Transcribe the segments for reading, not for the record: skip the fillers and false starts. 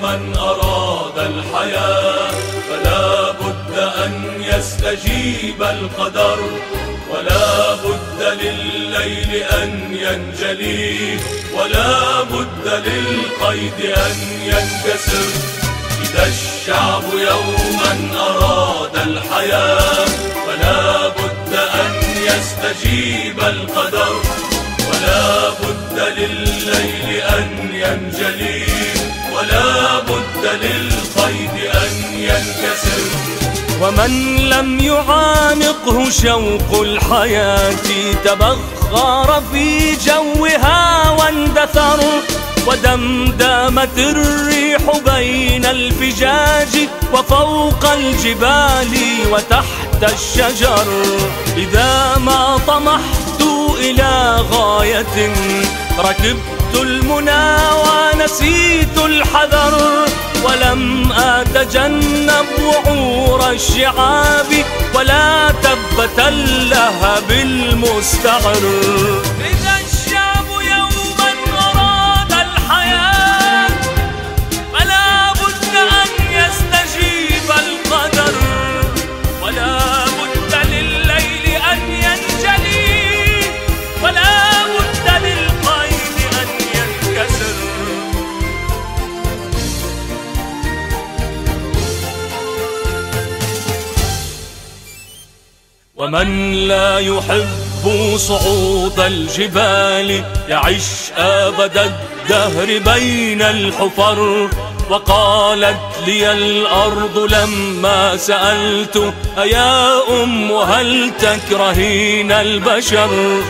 يوما أراد الحياة فلا بد أن يستجيب القدر، ولا بد للليل أن ينجلي، ولا بد للقيد أن ينكسر. إذا الشعب يوما أراد الحياة فلا بد أن يستجيب القدر، ولا بد للليل أن ينجلي، ولا بد للقيد أن ينكسر. ومن لم يعانقه شوق الحياة تبخر في جوها واندثر، ودمدمت الريح بين الفجاج وفوق الجبال وتحت الشجر. إذا ما طمحت إلى غاية ركبت المنى ونسيت الحذر، ولم أتجنب وعور الشعاب ولا تبة اللهب المستعر. إذا الشعب يوما أراد الحياة فلا بد أن يستجيب القدر، ولا بد للليل أن ينجلي، ولا بد للقيد أن ينكسر. ومن لا يحب صعود الجبال يعش أبد الدهر بين الحفر. وقالت لي الأرض لما سألت أيا أم هل تكرهين البشر؟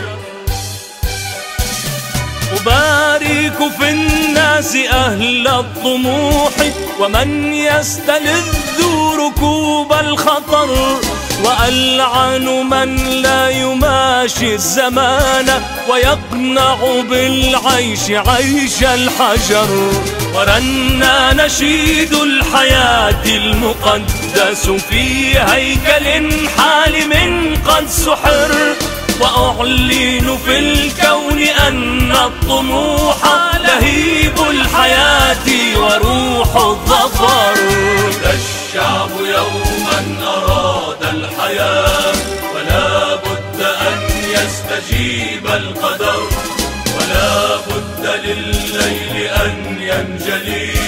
أبارك في الناس أهل الطموح ومن يستلذ ركوب الخطر، وألعن من لا يماشي الزمان ويقنع بالعيش عيش الحجر. ورنا نشيد الحياة المقدس في هيكل حالم قد سحر، وأعلن في الكون أن الطموح لهيب الحياة وروح الظفر. إذا الشعب يوما أراد الحياة فلا بد أن يستجيب القدر، ولا بد للليل أن ينجلي،